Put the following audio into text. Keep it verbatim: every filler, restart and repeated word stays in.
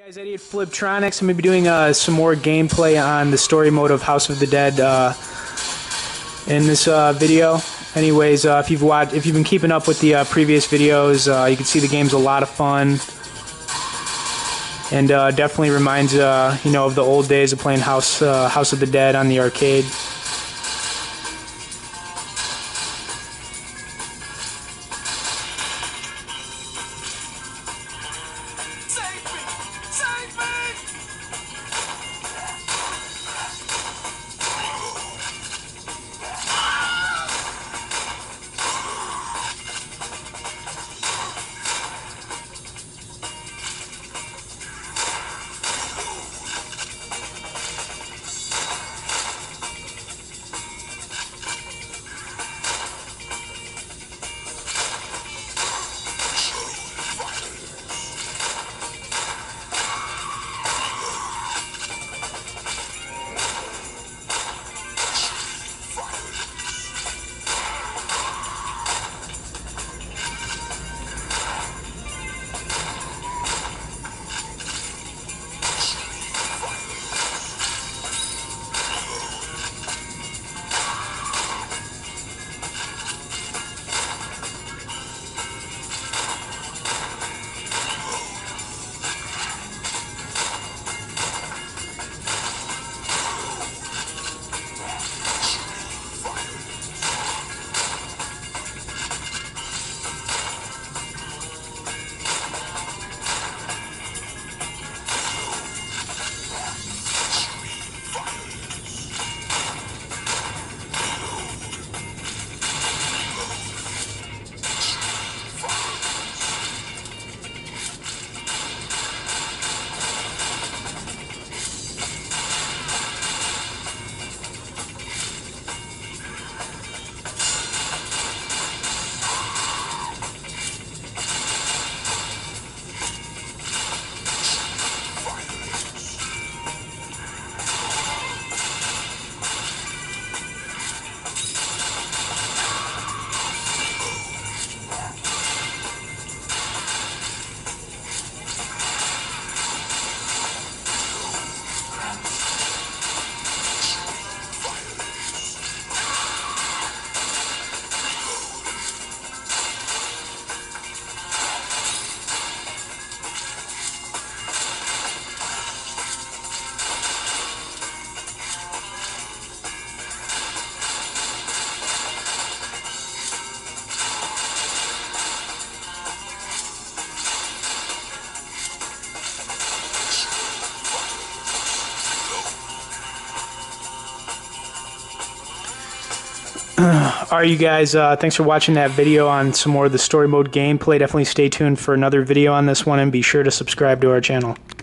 Guys, Eddie at Fliptronics. I'm going to be doing uh, some more gameplay on the story mode of House of the Dead uh, in this uh, video. Anyways, uh, if you've watched, if you've been keeping up with the uh, previous videos, uh, you can see the game's a lot of fun, and uh, definitely reminds uh, you know of the old days of playing House uh, House of the Dead on the arcade. Alright, you guys, uh, thanks for watching that video on some more of the story mode gameplay. Definitely stay tuned for another video on this one, and be sure to subscribe to our channel.